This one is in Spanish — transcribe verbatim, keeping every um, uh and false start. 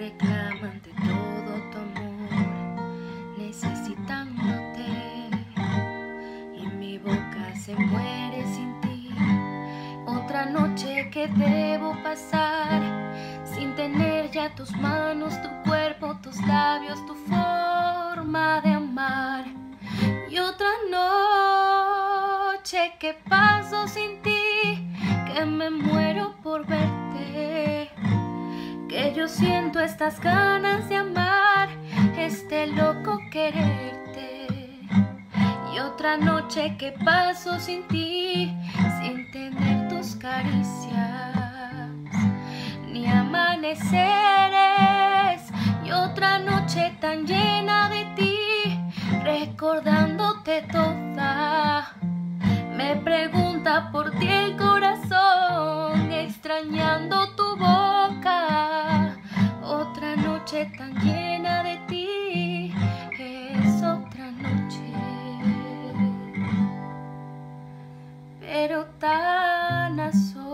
reclaman de todo tu amor, necesitándote, y mi boca se muere sin ti. Otra noche que debo pasar sin tener ya tus manos, tu cuerpo, tus labios, tu forma de amar. Y otra noche que paso sin ti, que me muero por verte, que yo siento estas ganas de amar, este loco quererte. Y otra noche que paso sin ti, sin tener tus caricias ni amaneceres. Y otra noche tan llena de ti, recordándote toda. Me pregunta por ti el corazón, extrañando tu boca. Otra noche tan llena de ti, es otra noche, pero tan a solas.